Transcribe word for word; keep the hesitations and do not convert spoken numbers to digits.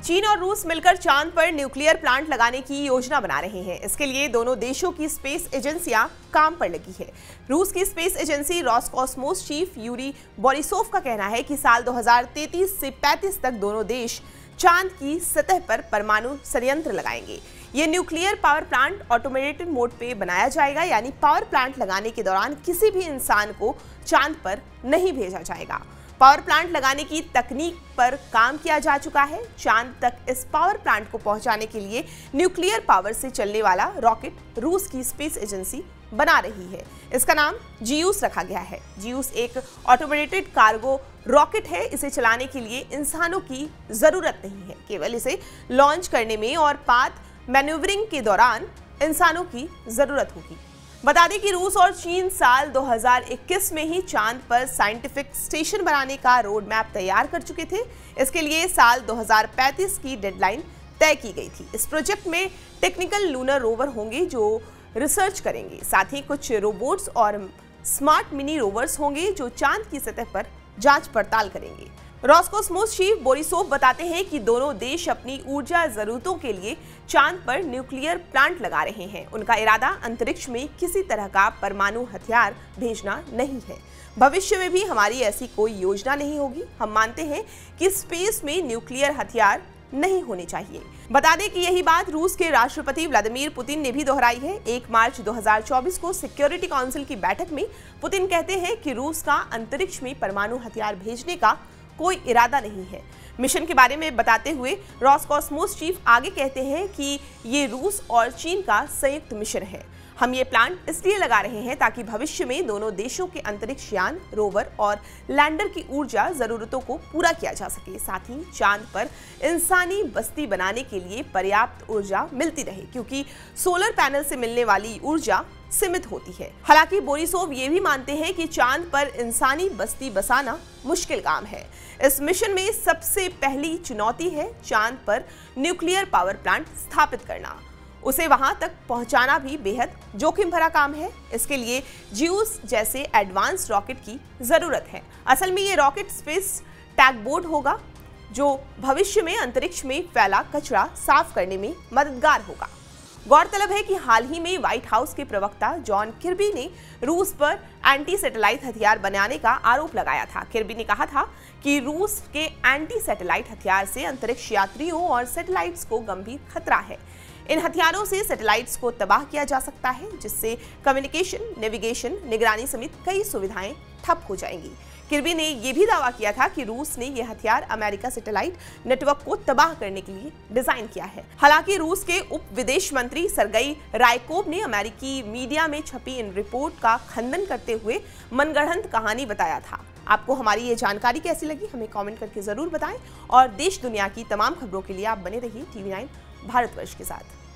चीन और रूस मिलकर चांद पर न्यूक्लियर प्लांट लगाने की योजना बना रहे हैं। इसके लिए दोनों देशों की स्पेस एजेंसियां काम पर लगी है। रूस की space agency Roscosmos chief Yuri Borisov का कहना है कि साल दो हज़ार तैंतीस से पैंतीस तक दोनों देश चांद की सतह पर परमाणु संयंत्र लगाएंगे। ये nuclear power plant automated mode पे बनाया जाएगा, यानी पावर प्लांट लगाने के दौरान किसी भी इंसान को चांद पर नहीं भेजा जाएगा। पावर प्लांट लगाने की तकनीक पर काम किया जा चुका है। चांद तक इस पावर प्लांट को पहुंचाने के लिए न्यूक्लियर पावर से चलने वाला रॉकेट रूस की स्पेस एजेंसी बना रही है। इसका नाम जियूस रखा गया है। जियूस एक ऑटोमेटेड कार्गो रॉकेट है। इसे चलाने के लिए इंसानों की जरूरत नहीं है, केवल इसे लॉन्च करने में और पाथ मैन्यूवरिंग के दौरान इंसानों की जरूरत होगी। बता दें कि रूस और चीन साल दो हज़ार इक्कीस में ही चांद पर साइंटिफिक स्टेशन बनाने का रोड मैप तैयार कर चुके थे। इसके लिए साल दो हज़ार पैंतीस की डेडलाइन तय की गई थी। इस प्रोजेक्ट में टेक्निकल लूनर रोवर होंगे जो रिसर्च करेंगे। साथ ही कुछ रोबोट्स और स्मार्ट मिनी रोवर्स होंगे जो चांद की सतह पर जांच पड़ताल करेंगे। रॉसकॉस्मोस चीफ बोरिसोव बताते हैं कि दोनों देश अपनी ऊर्जा जरूरतों के लिए चांद पर न्यूक्लियर प्लांट लगा रहे हैं। उनका इरादा अंतरिक्ष में किसी तरह का परमाणु हथियार भेजना नहीं है। भविष्य में भी हमारी ऐसी कोई योजना नहीं होगी। हम मानते हैं कि स्पेस में न्यूक्लियर हथियार नहीं होने चाहिए। बता दें कि यही बात रूस के राष्ट्रपति व्लादिमीर पुतिन ने भी दोहराई है। एक मार्च दो हज़ार चौबीस को सिक्योरिटी काउंसिल की बैठक में पुतिन कहते हैं कि रूस का अंतरिक्ष में परमाणु हथियार भेजने का कोई इरादा नहीं है। मिशन के बारे में बताते हुए रॉसकॉस्मोस चीफ आगे कहते हैं कि ये रूस और चीन का संयुक्त मिशन है। हम ये प्लांट इसलिए लगा रहे हैं ताकि भविष्य में दोनों देशों के अंतरिक्ष यान, रोवर और लैंडर की ऊर्जा जरूरतों को पूरा किया जा सके। साथ ही चांद पर इंसानी बस्ती बनाने के लिए पर्याप्त ऊर्जा मिलती रहे, क्योंकि सोलर पैनल से मिलने वाली ऊर्जा सीमित होती है। हालांकि बोरिसोव ये भी मानते हैं कि चांद पर इंसानी बस्ती बसाना मुश्किल काम है। इस मिशन में सबसे पहली चुनौती है चांद पर न्यूक्लियर पावर प्लांट स्थापित करना। उसे वहां तक पहुंचाना भी बेहद जोखिम भरा काम है। इसके लिए जियूस जैसे एडवांस रॉकेट की जरूरत है। असल में ये रॉकेट स्पेस टैगबोट होगा जो भविष्य में अंतरिक्ष में फैला कचरा साफ करने में मददगार होगा। गौरतलब है कि हाल ही में व्हाइट हाउस के प्रवक्ता जॉन किर्बी ने रूस पर एंटी सैटेलाइट हथियार बनाने का आरोप लगाया था। किर्बी ने कहा था कि रूस के एंटी सैटेलाइट हथियार से अंतरिक्ष यात्रियों और सैटेलाइट्स को गंभीर खतरा है। इन हथियारों से सैटेलाइट्स को तबाह किया जा सकता है, जिससे कम्युनिकेशन, नेविगेशन, निगरानी समेत कई सुविधाएं ठप हो जाएंगी। किर्बी ने यह भी दावा किया था कि रूस ने यह हथियार अमेरिका सैटेलाइट नेटवर्क को तबाह करने के लिए डिजाइन किया है। हालांकि रूस के उप विदेश मंत्री सरगई रायकोव ने अमेरिकी मीडिया में छपी इन रिपोर्ट का खंडन करते हुए मनगढ़ंत कहानी बताया था। आपको हमारी ये जानकारी कैसी लगी, हमें कमेंट करके जरूर बताएं और देश दुनिया की तमाम खबरों के लिए आप बने रहिए टीवी नाइन भारतवर्ष के साथ।